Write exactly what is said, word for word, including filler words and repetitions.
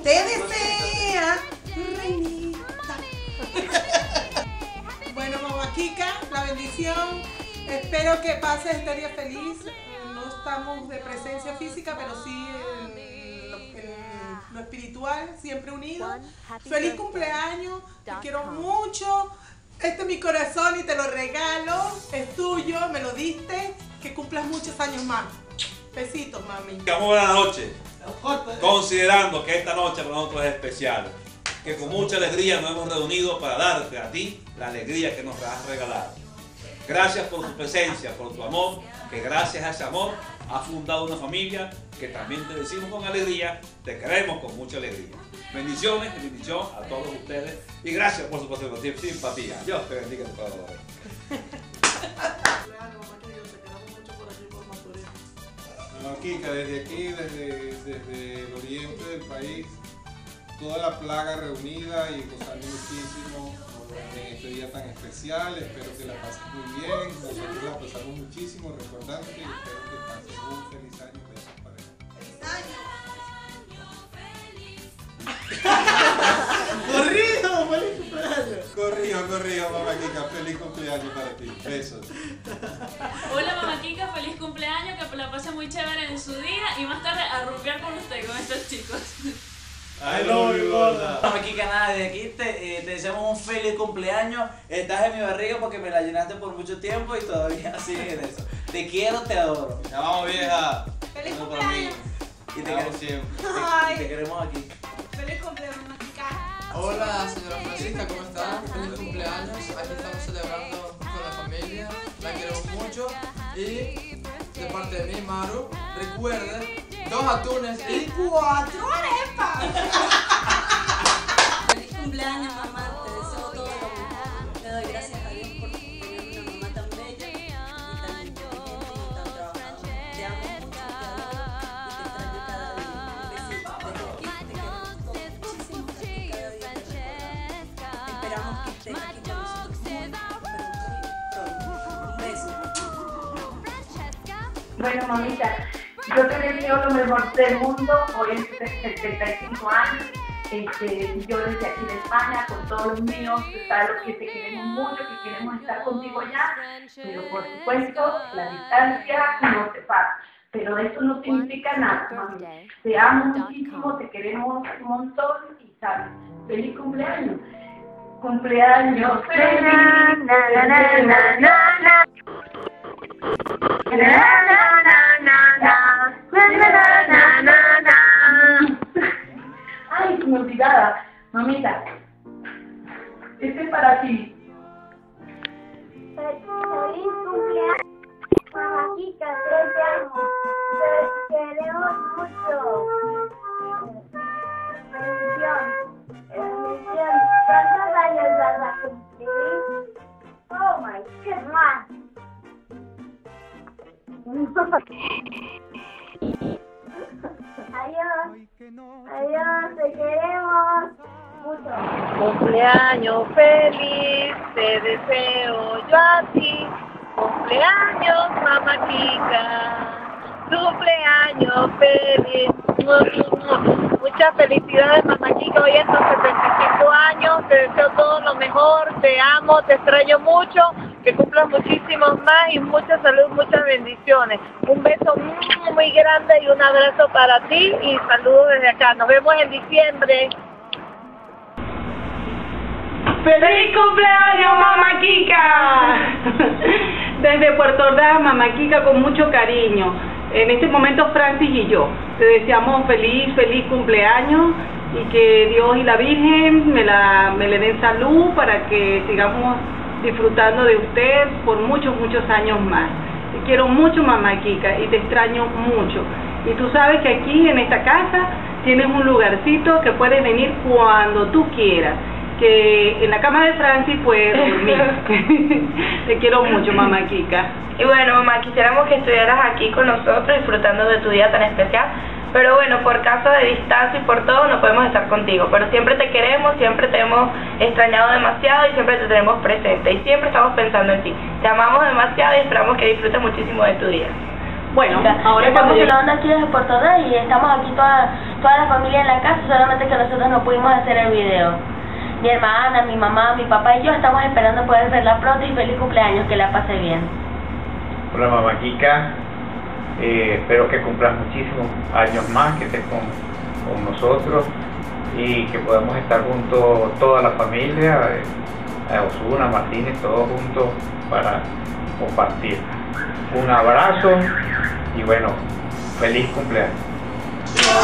te desea, reinita. Bueno, mamá Kika, la bendición. Espero que pases este día feliz. No estamos de presencia física, pero sí en lo, en lo espiritual, siempre unidos. Feliz cumpleaños, te quiero mucho. Este es mi corazón y te lo regalo. Es tuyo, me lo diste. Que cumplas muchos años más. Besitos, mami. Muy buenas noches. Considerando que esta noche para nosotros es especial, que con mucha alegría nos hemos reunido para darte a ti la alegría que nos has regalado. Gracias por tu presencia, por tu amor, que gracias a ese amor has fundado una familia que también te decimos con alegría, te queremos con mucha alegría. Bendiciones y bendición a todos ustedes y gracias por su simpatía. Dios te bendiga en tu corazón. Mamá Kika, desde aquí, desde, desde el oriente del país, toda la plaga reunida y gozando muchísimo en este día tan especial. Espero que la pases muy bien. Nosotros la pasamos muchísimo recordándote y espero que pases un feliz año de esa pareja. ¡Feliz año! ¡Corrido! ¡Feliz cumpleaños! Corrijo, corrijo, mamá Kika. Feliz cumpleaños para ti. Besos. Hola mamá Kika, feliz cumpleaños, que la pase muy chévere en su día y más tarde a rumbear con usted, con estos chicos. I love you, gorda. Mamá Kika, nada, desde aquí te, eh, te deseamos un feliz cumpleaños. Estás en mi barriga porque me la llenaste por mucho tiempo y todavía sigues en eso. Te quiero, te adoro. Ya vamos, vieja. ¡Feliz cumpleaños! Y te, Vamos queremos, siempre. te, te queremos aquí. ¡Feliz cumpleaños, mamá Kika! Hola señora Francisca, ¿cómo está? Feliz cumpleaños. Aquí estamos celebrando con la familia. La queremos mucho. Y de parte de mí, Maru, recuerde, dos atunes y ¡Cuatro arepas! Feliz cumpleaños, mamá. Te deseo todo lo mejor. Te doy gracias a Dios por tener una mamá tan bella y tan inteligente y tan trabajadora. Te amo mucho, te adoro y te extraño cada día. Un besito. Desde aquí te queremos todos muchísimo y cada día te recordamos. Esperamos que estés aquí con nosotros muy, pero muy pronto. Un beso. Bueno, mamita, yo te deseo lo mejor del mundo por estos setenta y cinco años. Este, yo desde aquí de España, con todos los míos, sabes lo que te queremos mucho, que queremos estar contigo ya, pero por supuesto la distancia nos separa. Pero eso no significa nada, mami. Te amo muchísimo, te queremos un montón y sabes, feliz cumpleaños. Cumpleaños feliz. Na, na, na, na, na, na. Na, na, na, na, na. Na, na, na, na. Ay, se me olvidaba. Mamita, este es para ti. Feliz cumpleaños, mamá Kika, te amo. Te queremos mucho. Bendición, bendición. ¿Cuántos años vas a cumplir? Oh my God. Adiós, adiós, te queremos mucho. Cumpleaños feliz, te deseo yo a ti. Cumpleaños, mamá Kika. Cumpleaños feliz. Muchas felicidades, mamá Kika. Hoy en tus setenta y cinco años. Te deseo todo lo mejor. Te amo, te extraño mucho. Que cumplas muchísimos más y mucha salud, muchas bendiciones. Un beso muy, muy grande y un abrazo para ti y saludos desde acá. Nos vemos en diciembre. ¡Feliz cumpleaños, mamá Kika! Desde Puerto Ordaz, mamá Kika, con mucho cariño. En este momento, Francis y yo te deseamos feliz, feliz cumpleaños y que Dios y la Virgen me, la, me le den salud para que sigamos disfrutando de usted por muchos, muchos años más. Te quiero mucho, mamá Kika, y te extraño mucho. Y tú sabes que aquí en esta casa tienes un lugarcito que puedes venir cuando tú quieras. Que en la cama de Francis puedes dormir. Te quiero mucho, mamá Kika. Y bueno, mamá, quisiéramos que estuvieras aquí con nosotros disfrutando de tu día tan especial. Pero bueno, por causa de distancia y por todo no podemos estar contigo. Pero siempre te queremos, siempre te hemos extrañado demasiado y siempre te tenemos presente. Y siempre estamos pensando en ti. Te amamos demasiado y esperamos que disfrutes muchísimo de tu día. Bueno, Kika. ahora estamos cuando llegue- grabando aquí desde Puerto Ordaz y estamos aquí toda, toda la familia en la casa, solamente que nosotros no pudimos hacer el video. Mi hermana, mi mamá, mi papá y yo estamos esperando poder verla pronto y feliz cumpleaños, que la pase bien. Hola mamá Kika, eh, espero que cumplas muchísimos años más, que estés con, con nosotros y que podamos estar juntos toda la familia, eh, Osuna, Martínez, todos juntos para compartir. Un abrazo y bueno, feliz cumpleaños.